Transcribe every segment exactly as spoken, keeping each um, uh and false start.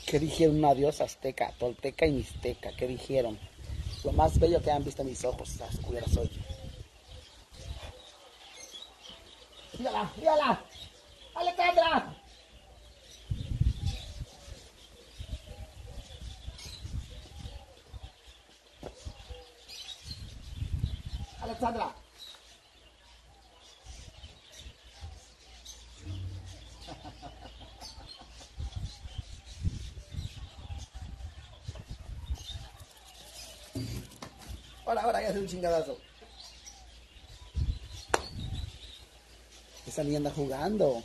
¿Qué dijeron? Una diosa azteca, tolteca y mixteca. ¿Qué dijeron? Lo más bello que han visto mis ojos, las culeras hoy. ¡Mírala! ¡Mírala! ¡Alexandra! ¡Alexandra! Ahora, ahora, ya hace un chingadazo. Esa niña anda jugando.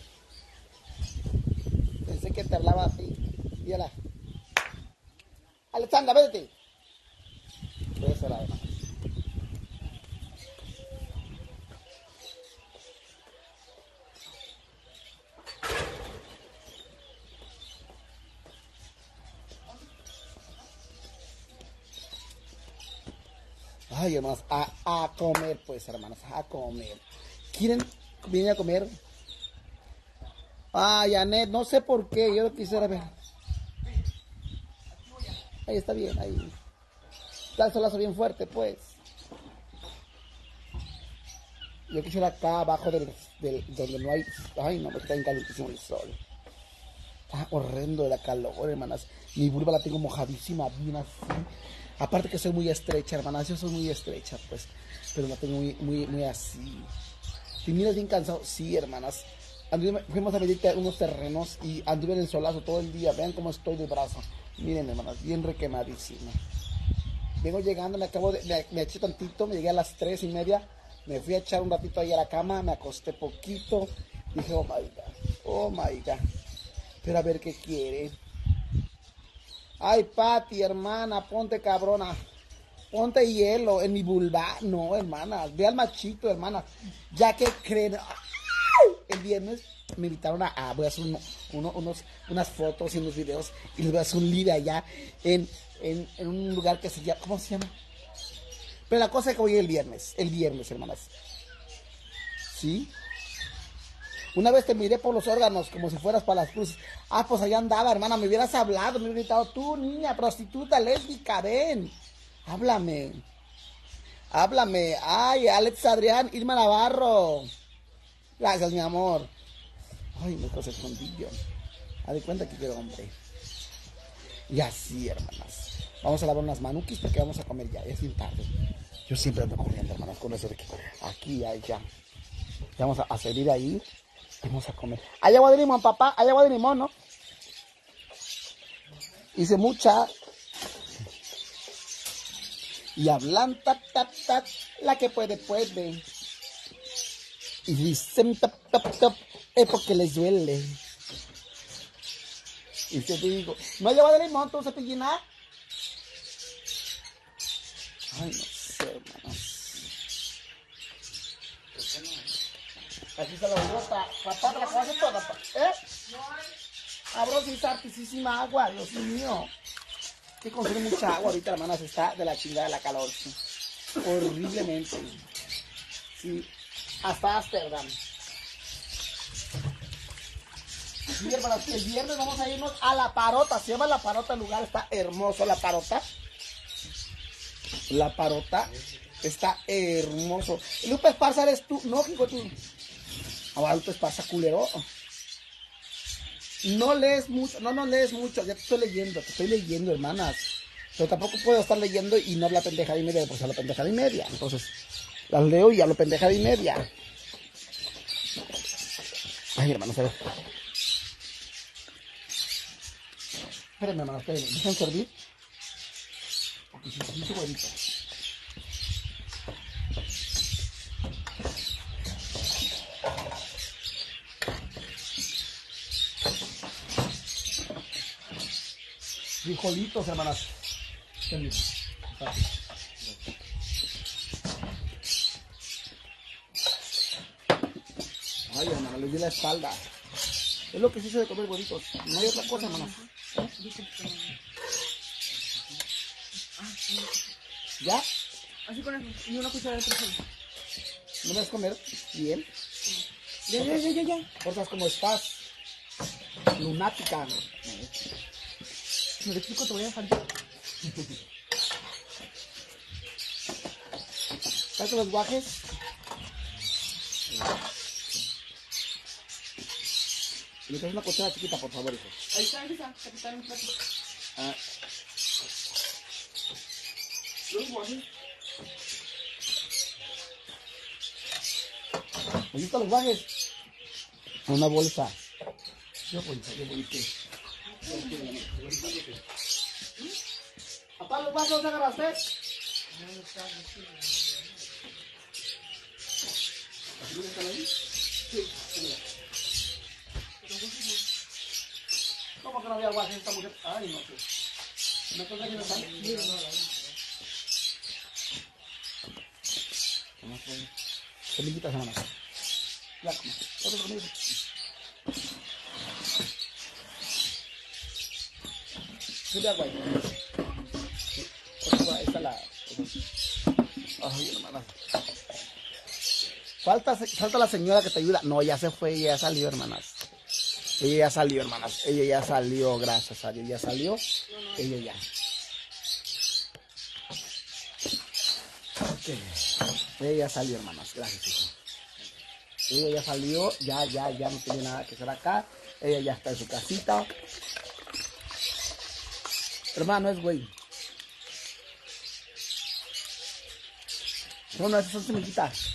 Pensé que te hablaba así. Mírala. Alexandra, vete. Eso era, hermano. Ay, hermanos, a, a comer, pues, hermanos, a comer. ¿Quieren venir a comer? Ay, Anet, no sé por qué, yo lo quisiera ver. Ahí está bien, ahí. Está el solazo bien fuerte, pues. Yo quisiera acá abajo del, del, donde no hay... Ay, no, me está bien calentísimo el sol. Está horrendo la calor, hermanas. Mi vulva la tengo mojadísima, bien así. Aparte que soy muy estrecha, hermanas. Yo soy muy estrecha, pues. Pero la tengo muy, muy, muy así. ¿Te miras bien cansado? Sí, hermanas. Anduve, fuimos a medir unos terrenos y anduve en el solazo todo el día. Vean cómo estoy de brazo. Miren, hermanas, bien requemadísima. Vengo llegando, me acabo de... Me, me eché tantito, me llegué a las tres y media. Me fui a echar un ratito ahí a la cama, me acosté poquito. Dije, oh my God, oh my God. Pero a ver qué quiere. Ay, Pati, hermana, ponte cabrona. Ponte hielo en mi vulva. No, hermana, ve al machito, hermana. Ya que creen... El viernes me invitaron a... a voy a hacer uno, uno, unos, unas fotos y unos videos. Y les voy a hacer un live allá en, en, en un lugar que se llama... ¿Cómo se llama? Pero la cosa es que voy el viernes. El viernes, hermanas. ¿Sí? Una vez te miré por los órganos como si fueras para las cruces. Ah, pues allá andaba, hermana. Me hubieras hablado, me hubieras gritado. Tú, niña, prostituta, lésbica, ven. Háblame. Háblame. Ay, Alex Adrián, Irma Navarro. Gracias, mi amor. Ay, me cose escondillo. Haz de cuenta que quiero hombre. Y así, hermanas. Vamos a lavar unas manuquis porque vamos a comer ya. Es bien tarde. Yo siempre ando corriendo, hermanas, con eso de que aquí, allá. Vamos a, a servir ahí. Vamos a comer. Hay agua de limón, papá. Hay agua de limón, ¿no? Hice mucha. Y hablan, tap, tap, tap. La que puede, puede. Y dicen, tap, tap, tap. Es porque les duele. Y te digo, ¿no hay agua de limón, tú, Cepillina? Ay, no sé, hermanos. Aquí está la bota. Papá, te la conoces toda, papá. ¿Eh? Abro si es hartísima agua, Dios mío. Que consume mucha agua ahorita, hermanas. Está de la chingada de la calor. Sí. Horriblemente. Sí. Hasta Ámsterdam. Sí, hermanas. El viernes vamos a irnos a La Parota. Se llama La Parota. El lugar está hermoso. La Parota. La Parota. Está hermoso. Lupe Esparza eres tú. No, hijo tú. Ahora Lupe Esparza, culero. No lees mucho. No, no lees mucho. Ya te estoy leyendo. Te estoy leyendo, hermanas. Pero tampoco puedo estar leyendo y no habla pendejada y media. Pues hablo pendejada y media. Entonces, las leo y hablo pendejada y media. Ay, hermanos, a ver. Espérenme, hermanos, espérenme. ¿Dejan servir? Porque si se hizo bonito. Frijolitos, hermanas. Ay, hermano, le di la espalda. Es lo que se hizo de comer huevitos. No hay otra cosa, hermano. ¿Eh? ¿Ya? Así con eso. Y una cuchara de frijol. ¿No me vas a comer bien? Ya, ya, ya, ya, ya. Portas como estás. Lunática. No te explico, te voy a dejar yo. Saca los guajes. Y me traes una cuchara chiquita, por favor, hijo. Ahí está, ahí está, capitán, un plato. Ah, Los guajes. ¿me gustan los guajes? Una bolsa. Yo bolsa, yo bolsa. ¿Papá, los guajes los agarraste? ¿Así no están ahí? Sí. ¿Cómo que no había guajes esta mujer? Ay, no sé. ¿No cosa que no están? ¿Qué me invitas, hermana? Ya, como. Todo conmigo. ¿Qué agua ahí? Ahí está la... Ay, hermana. Falta, falta la señora que te ayuda. No, ya se fue, ella ya salió, hermanas. Ella ya salió, hermanas. Ella ya salió, gracias a Dios. Ya salió. Ella ya. Okay. Ella ya salió, hermanas. Gracias, hijo. Ella ya salió. Ya, ya, ya no tiene nada que hacer acá. Ella ya está en su casita. Hermano, es güey. No, no, esas son semillitas.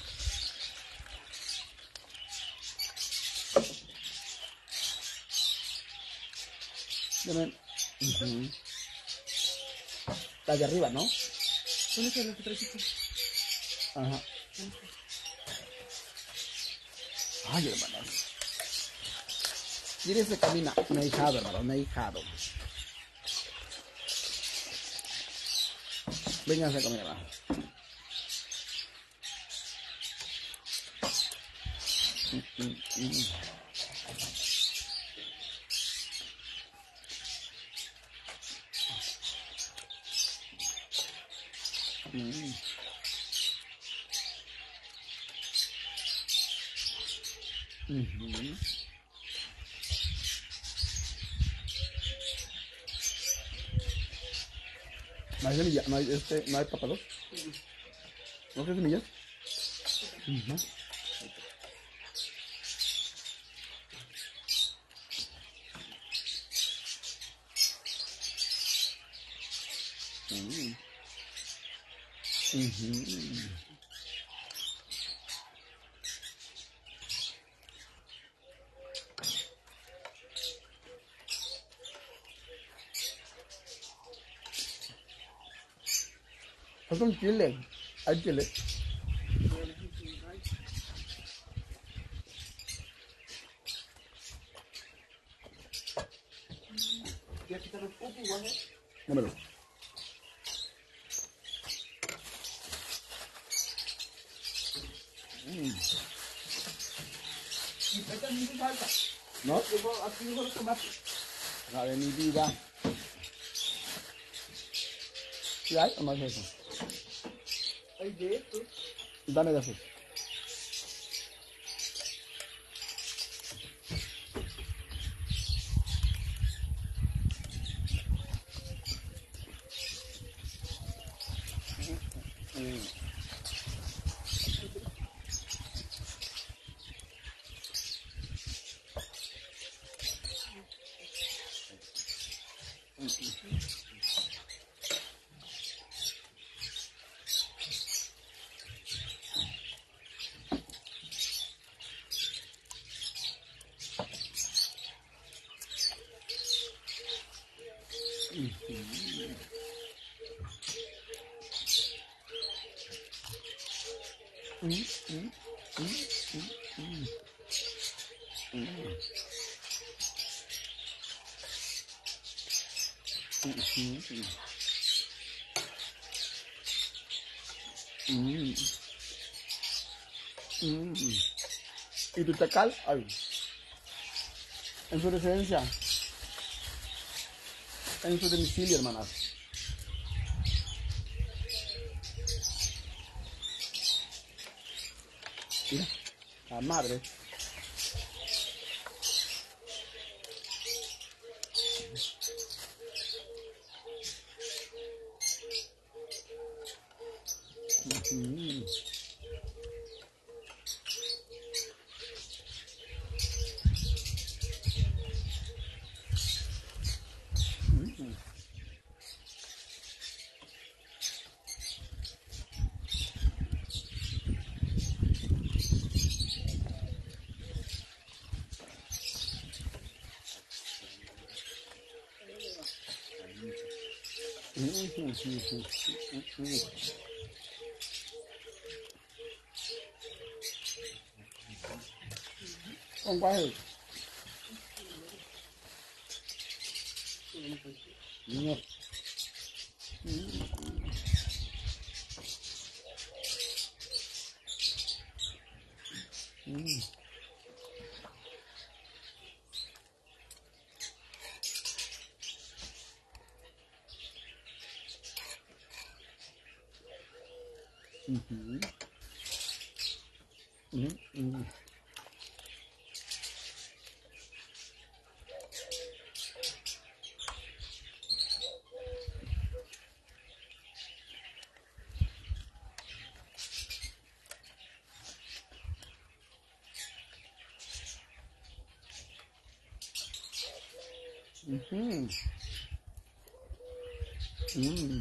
Uh-huh. Las de arriba, ¿no? ¿Dónde se los traes? Ajá. Ay, hermanos. Mire, se camina. Me he hijado, hermano, me he hijado. Vénganse a comer, hermano. Mm, mm, mm. Mm. Uh-huh. ¿No hay semillas? ¿No hay, este, ¿no hay papados? ¿No hay semillas? Uh-huh. Mm. Uh-huh. Falta un chile. Hay chile. ¿Quieres quitar los pupos igual, eh? Dámelo. Mm. Y esta es mi salsa. ¿No? Yo aquí dejo los tomates. La de mi vida. ¿Sí hay o no hay eso? Hay de esto. Dame de eso. Mm, mm, mm, mm, mm. Mm. Mm. Mm. Mm. ¿Y tu tacal? Ay. En su residencia. En su domicilio, hermanas. Mira, la madre. Mm. Mm. Con cuál? No. Mm. Mhm. Mm. Mm. Mhm. Mm.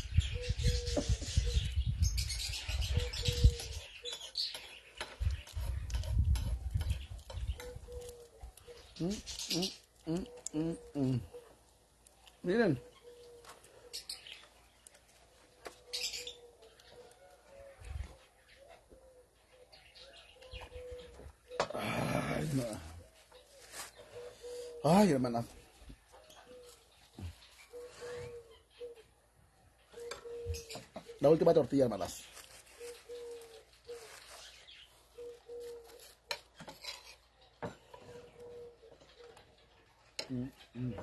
Mm, mm, mm, mm, mm. Miren. Ay, no. Ay, hermana. La última tortilla, hermanas. Mm, mm.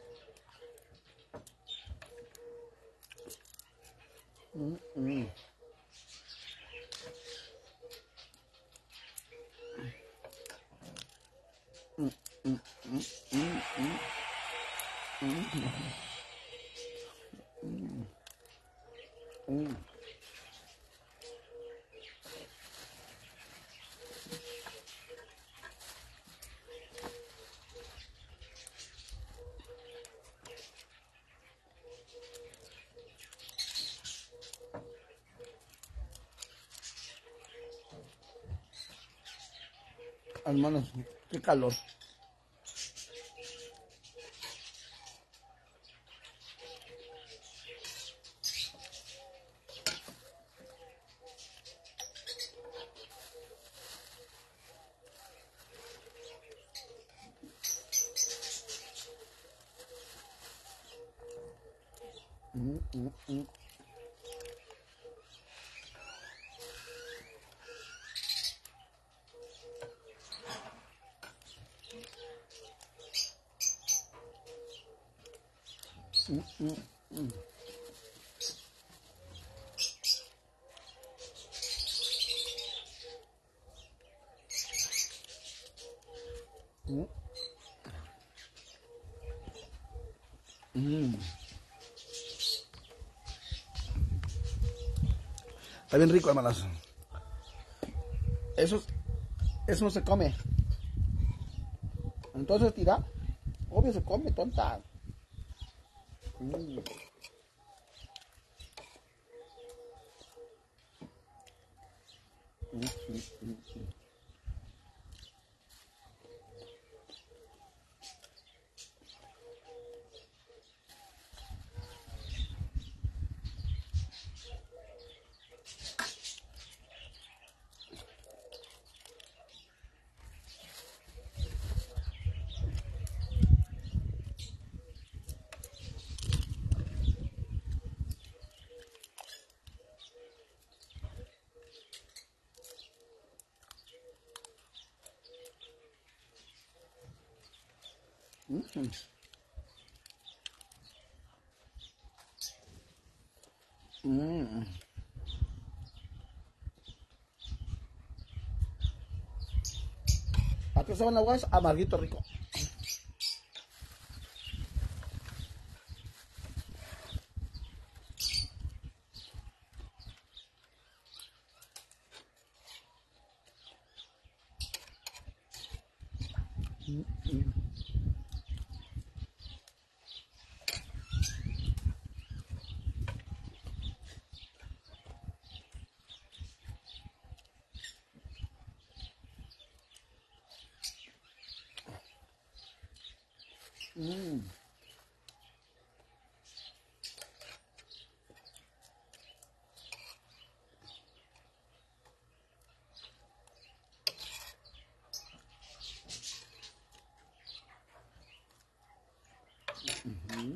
Mm, mm. Mm, mm, mm, mm, mm, mm, mm. Hermanos, qué calor. Mm, mm, mm. Mm, mm, mm. Mm, mm. Está bien rico, hermanas. Eso, eso no se come. Entonces, tira. Obvio se come, tonta. Mm, mm, mm, mm. Mm. Mm. ¿A qué saben aguas? Amarguito rico. Mm, mm. Mm. Ujú.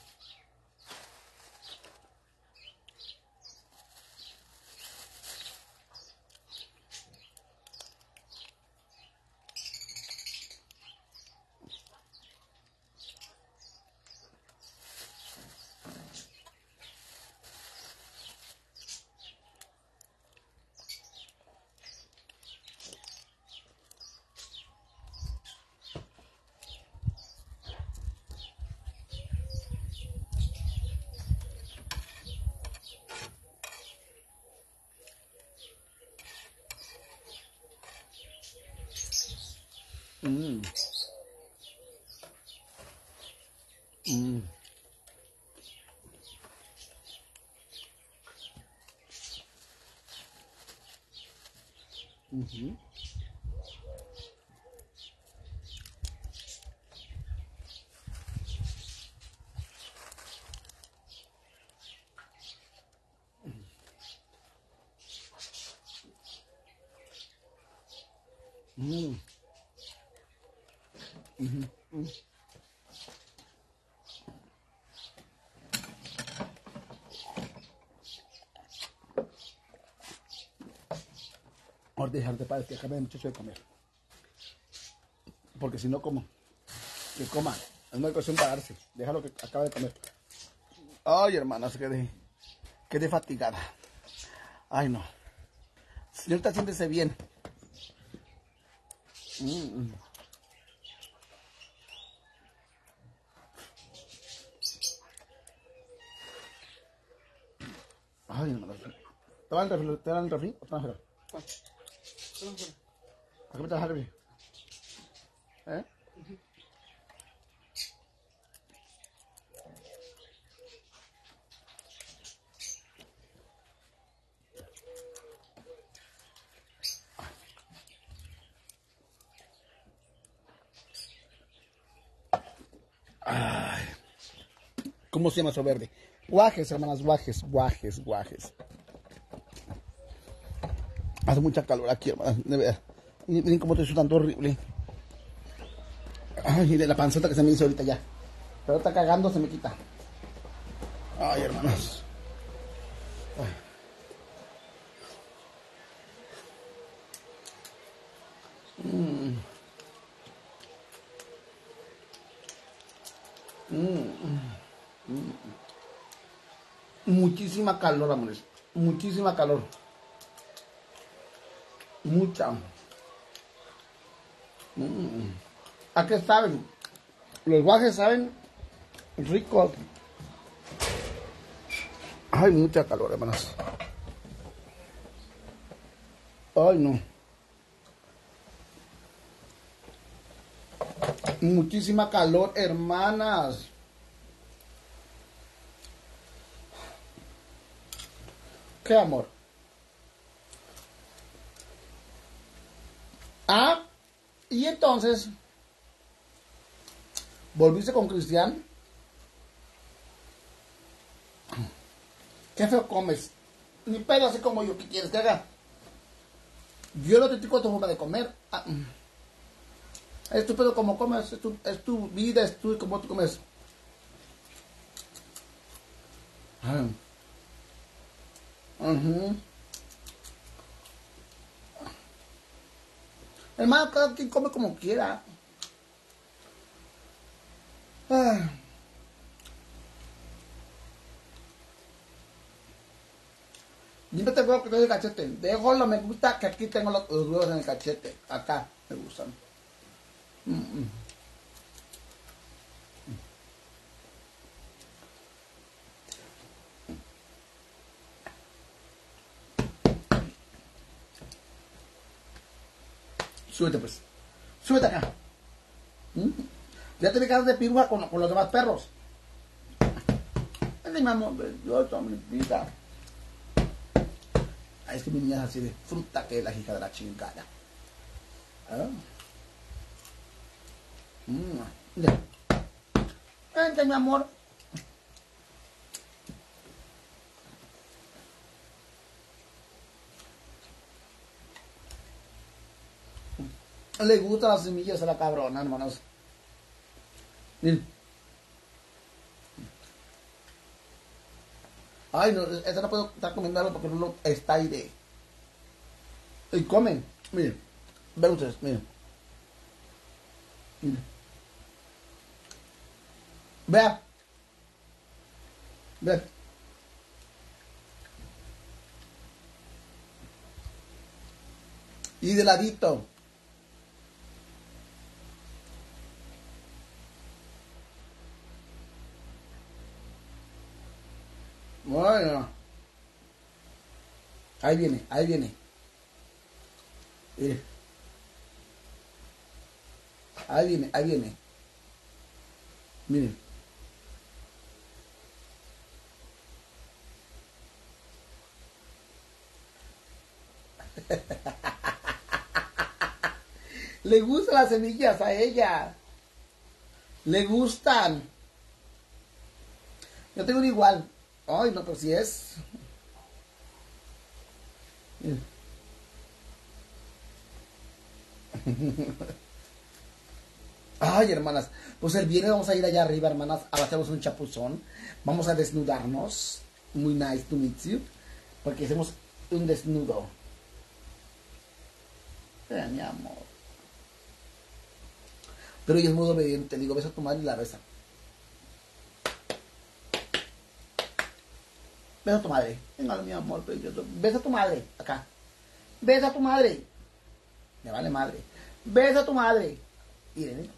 Mm. Mm. Ujú. Mm. Ujú. Mm. Ahora dejarte para que acabe muchacho de comer. Porque si no, como que coma. Es una cuestión para darse. Déjalo que acabe de comer. Ay, hermana, se quedé, quedé fatigada. Ay, no. Señorita, siéntese bien. Mm, mm. Ay, hermana. ¿Te van el refri? ¿Te dan el refri? ¿O te van a dejar? ¿A qué me te vas a refri? ¿Eh? Ay. ¿Cómo se llama eso verde? Guajes, hermanas, guajes, guajes, guajes. Hace mucha calor aquí, hermanas, de verdad. Miren cómo estoy sudando horrible. Ay, de la panzota que se me hizo ahorita ya. Pero está cagando, se me quita. Ay, hermanos. Ay. Mm. Mm. Mm. Muchísima calor, amores. Muchísima calor. Mucha. Mm. ¿A qué saben? Los guajes saben ricos. Ay, mucha calor, hermanas. Ay, no. Muchísima calor, hermanas. ¿Qué amor? Ah, y entonces, ¿volviste con Cristian? ¿Qué feo comes? Ni pedo así como yo, ¿qué quieres que haga? Yo no te digo tu forma de comer. Ah, es tu pedo como comes, es tu, es tu vida, es tu como tú comes. Ah. Uh-huh. Hermano, cada quien come como quiera. Ah. Yo no te veo que tengo el cachete. Dejo lo me gusta que aquí tengo los, los huevos en el cachete. Acá me gustan. Mm -mm. Súbete pues. Súbete acá. ¿Mm? Ya te dejas de piruja con, con los demás perros. Ay, mi amor, yo soy mi vida. Ay, es que mi niña es así de fruta que es la hija de la chingada. ¿Ah? Mm, ya. Vente, mi amor. Le gustan las semillas a la cabrona, hermanos. Miren. Ay, no, esta no puedo estar comiendo algo porque no está ahí de... Y comen. Miren. Ven ustedes, miren. Miren. Vea. Ve. Y de ladito. Bueno. Ahí viene, ahí viene. Mire. Ahí viene, ahí viene. Miren. Le gustan las semillas a ella. Le gustan. Yo tengo un igual. Ay, no, pero si es. Miren. Ay, hermanas, pues el viernes vamos a ir allá arriba, hermanas, a hacernos un chapuzón. Vamos a desnudarnos. Muy nice to meet you. Porque hacemos un desnudo. Eh, mi amor. Pero ella es muy obediente. Le digo, besa a tu madre y la besa. Besa a tu madre. Venga, mi amor. Besa a tu madre. Acá. Besa a tu madre. Me vale madre. Besa a tu madre. Miren.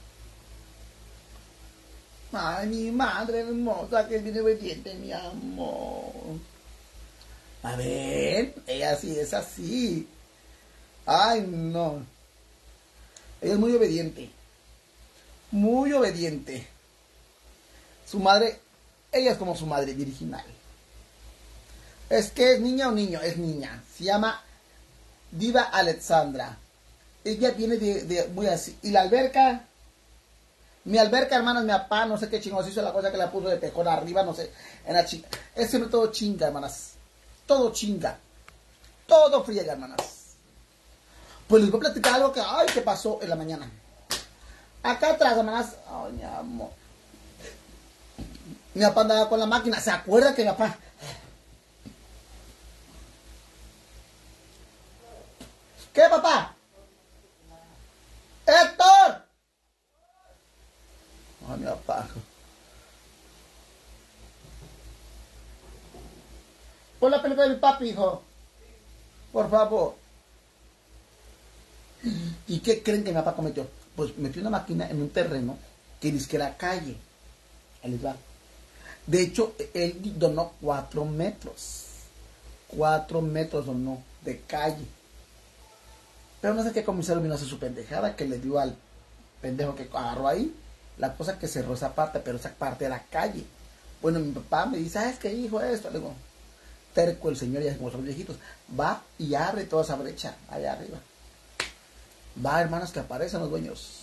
Ay, mi madre hermosa, que es bien obediente, mi amor. A ver, ella sí es así. Ay, no. Ella es muy obediente. Muy obediente. Su madre, ella es como su madre virginal. Es que es niña o niño, es niña. Se llama Diva Alexandra. Ella viene de, de muy así. Y la alberca, mi alberca, hermanas, mi papá, no sé qué chingos hizo la cosa que la puso de tejón arriba, no sé. En la chinga. Es siempre todo chinga, hermanas. Todo chinga. Todo friega, hermanas. Pues les voy a platicar algo que, ay, que pasó en la mañana. Acá atrás, hermanas, ay, mi amor. Mi papá andaba con la máquina. ¿Se acuerda que mi papá? ¿Qué, papá? ¡Héctor! Ay, mi papá. Pon la pelota de mi papi, hijo. Por favor. ¿Y qué creen que mi papá cometió? Pues metió una máquina en un terreno que dice que era calle. Ahí les va. De hecho, él donó cuatro metros. Cuatro metros donó de calle. Pero no sé qué comisario vino a hacer su pendejada que le dio al pendejo que agarró ahí. La cosa que cerró esa parte, pero esa parte era calle. Bueno, mi papá me dice, ¿sabes qué hijo esto? Le digo, terco el señor, ya como son viejitos. Va y abre toda esa brecha allá arriba. Va, hermanas, que aparecen los dueños.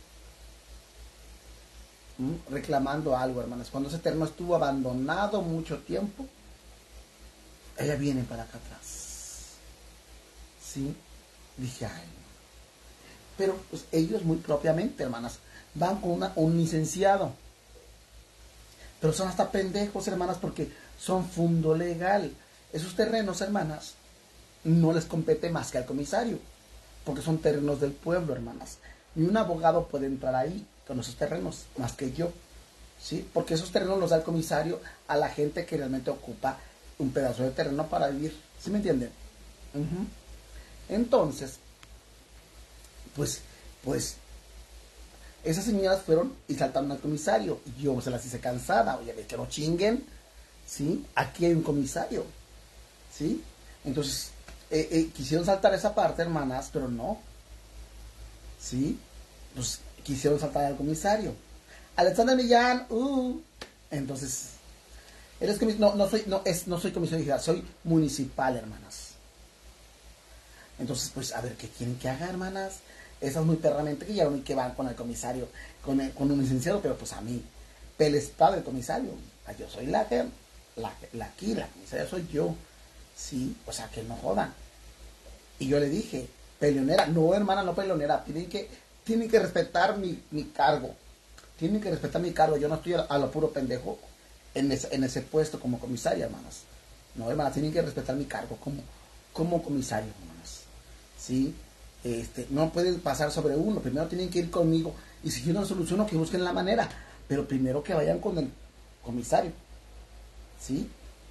¿Mm? Reclamando algo, hermanas. Cuando ese terreno estuvo abandonado mucho tiempo, ella viene para acá atrás. ¿Sí? Dije, ay. Pero pues ellos muy propiamente, hermanas, van con una, un licenciado. Pero son hasta pendejos, hermanas, porque son fundo legal. Esos terrenos, hermanas, no les compete más que al comisario. Porque son terrenos del pueblo, hermanas. Ni un abogado puede entrar ahí con esos terrenos, más que yo. ¿Sí? Porque esos terrenos los da el comisario a la gente que realmente ocupa un pedazo de terreno para vivir. ¿Sí me entienden? Uh-huh. Entonces, pues, pues, esas señoras fueron y saltaron al comisario. Y yo se las hice cansada. Oye, que no chinguen. ¿Sí? Aquí hay un comisario. ¿Sí? Entonces, Eh, eh, quisieron saltar esa parte, hermanas, pero no. ¿Sí? Pues quisieron saltar al comisario. Alexander Millán, uh. Entonces, eres comis no, no soy, no, es, no soy comisario general, soy municipal, hermanas. Entonces, pues, a ver, ¿qué quieren que haga, hermanas? Esas muy perramente que llegaron y que van con el comisario, con, el, con un licenciado, pero pues a mí, Pérez padre el comisario. Yo soy la que, la, la aquí, la comisaria soy yo. Sí, o sea, que no jodan. Y yo le dije, peleonera, no, hermana, no peleonera, tienen que, tienen que respetar mi, mi cargo. Tienen que respetar mi cargo. Yo no estoy a, a lo puro pendejo en ese, en ese puesto como comisaria, hermanas. No, hermanas, tienen que respetar mi cargo como, como comisario, hermanas. Sí, este, no pueden pasar sobre uno. Primero tienen que ir conmigo. Y si yo no soluciono, que busquen la manera. Pero primero que vayan con el comisario. ¿Sí?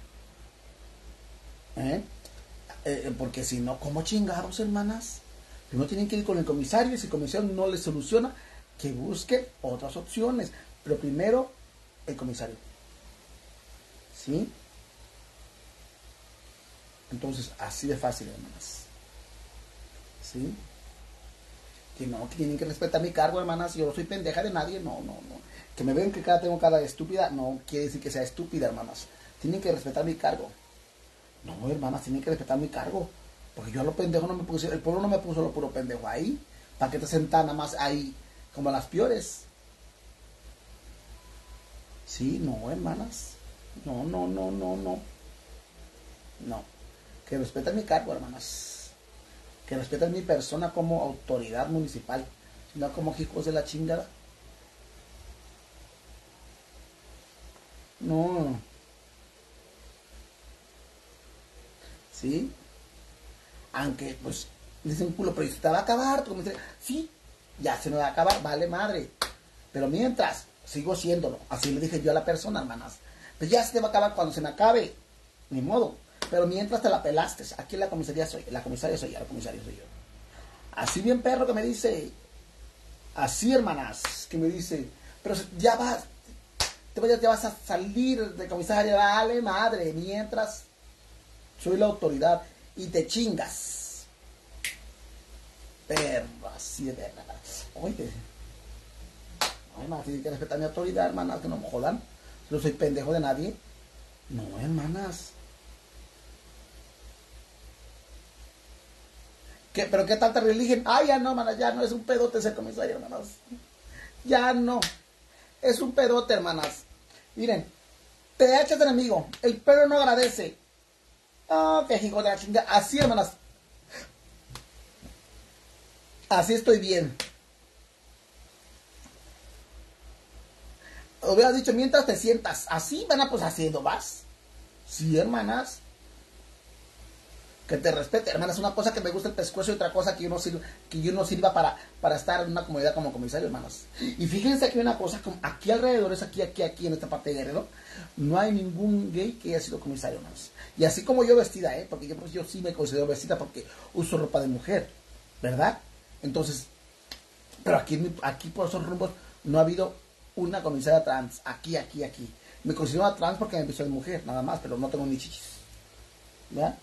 ¿Eh? Eh, porque si no, ¿cómo chingados, hermanas? Primero tienen que ir con el comisario. Y si el comisario no les soluciona, que busque otras opciones. Pero primero, el comisario. ¿Sí? Entonces, así de fácil, hermanas. ¿Sí? Que no, que tienen que respetar mi cargo, hermanas. Yo no soy pendeja de nadie, no, no, no. Que me ven que cada tengo cara de estúpida, no quiere decir que sea estúpida, hermanas. Tienen que respetar mi cargo. No, hermanas, tienen que respetar mi cargo. Porque yo a lo pendejo no me puse, el pueblo no me puso lo puro pendejo ahí. ¿Para que te sentan nada más ahí como las peores? Sí, no, hermanas. No, no, no, no, no. No. Que respeten mi cargo, hermanas. Que respeten mi persona como autoridad municipal. No como hijos de la chingada. No. ¿Sí? Aunque, pues, dicen culo, pero si te va a acabar, tú me dices, sí, ya se me va a acabar, vale madre. Pero mientras, sigo siéndolo. Así le dije yo a la persona, hermanas. Pues ya se te va a acabar cuando se me acabe. Ni modo. Pero mientras te la pelaste. Aquí en la comisaría soy. La comisaria soy yo, la comisaria soy yo. Así bien perro que me dice. Así, hermanas, que me dice. Pero ya vas. Te vas, ya vas a salir de comisaria. Dale madre. Mientras soy la autoridad. Y te chingas. Perro, así de verdad. Oye. Ay, hermanas, tienen que respetar mi autoridad, hermanas, que no me jodan. No soy pendejo de nadie. No, hermanas. ¿Qué, ¿Pero qué tal te religen? Ay, ya no, hermanas, ya no, es un pedote ser comisario, hermanas. Ya no. Es un pedote, hermanas. Miren, te echas de enemigo. El perro no agradece. Oh, qué hijo de la chingada. Así, hermanas. Así estoy bien. Hubiera dicho mientras te sientas. Así van a pues haciendo, vas. Sí, hermanas. Que te respete, hermanas. Una cosa que me gusta el pescuezo y otra cosa que yo no sirva, que yo no sirva para, para estar en una comunidad como comisario, hermanas. Y fíjense que hay una cosa, como aquí alrededor, es aquí, aquí, aquí, en esta parte de Guerrero, no hay ningún gay que haya sido comisario, hermanas. Y así como yo vestida, ¿eh? Porque yo, pues, yo sí me considero vestida porque uso ropa de mujer, ¿verdad? Entonces, pero aquí, aquí por esos rumbos no ha habido una comisaria trans. Aquí, aquí, aquí. Me considero trans porque me empezó de mujer, nada más, pero no tengo ni chichis. ¿Verdad?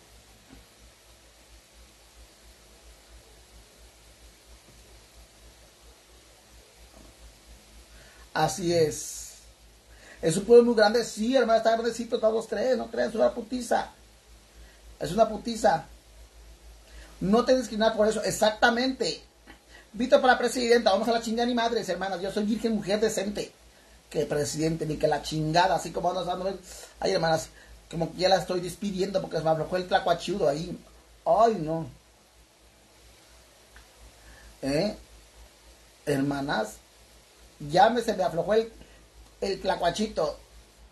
Así es. Es un pueblo muy grande, sí, hermano, está grandecito, está dos, tres, no crean, es una putiza. Es una putiza. No te discriminar por eso, exactamente. Vito para presidenta, vamos a la chingada ni madres, hermanas. Yo soy virgen mujer decente. Que presidente, ni que la chingada, así como vamos dando. Ay, hermanas, como que ya la estoy despidiendo porque se me aflojó el tlacuachudo ahí. Ay, no. ¿Eh? Hermanas, ya me se me aflojó el, el tlacuachito.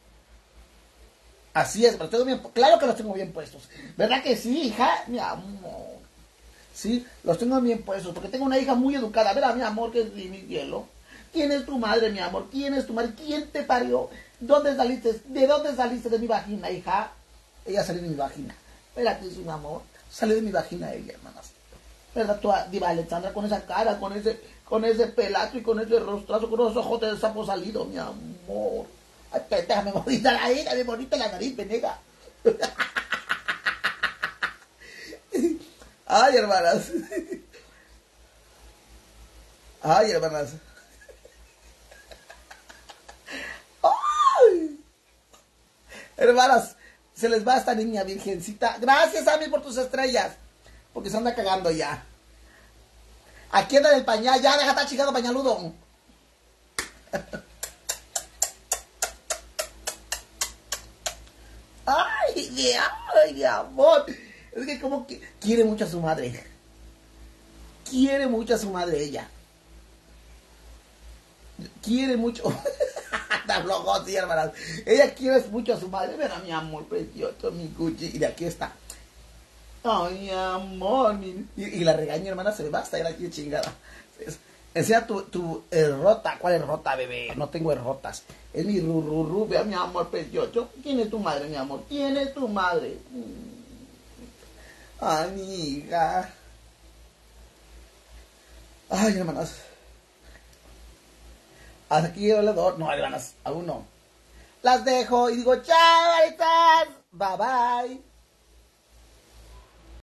Así es, pero tengo bien, claro que los tengo bien puestos. ¿Verdad que sí, hija? Mi amor. Sí, los tengo bien puestos, porque tengo una hija muy educada. Verá, mi amor, que es mi hielo. ¿Quién es tu madre, mi amor? ¿Quién es tu madre? ¿Quién te parió? ¿Dónde saliste? ¿De dónde saliste de mi vagina, hija? Ella salió de mi vagina. ¿Verdad que sí, mi amor? Salió de mi vagina ella, hermanas. ¿Verdad tú, diva Alexandra, con esa cara, con ese, con ese pelazo y con ese rostrazo, con esos ojos de sapo salido, mi amor? Ay, déjame bonita la hija, de bonita la nariz, penega. Ay, hermanas. Ay, hermanas. Hermanas, se les va a esta niña virgencita. Gracias, Ami, por tus estrellas. Porque se anda cagando ya. Aquí anda el pañal. Ya, deja de estar chingando pañaludo. Ay, de, ay, de amor. Es que como que quiere mucho a su madre. Quiere mucho a su madre ella. Quiere mucho. Está flojo, sí, hermanas. Ella quiere mucho a su madre. Mira, mi amor precioso, mi Gucci. Y de aquí está. Ay, mi amor. Mi... Y, y la regaña, hermana, se me basta. Ya la quiere chingada. Enseña tu, tu errota. ¿Cuál errota, bebé? No tengo errotas. Es mi rururú. Vea, mi amor precioso. ¿Quién es tu madre, mi amor? ¿Quién es tu madre? Amiga. Ay, hermanas. Hasta aquí el olor. No, hermanas, aún no. Las dejo y digo, chao, bye bye.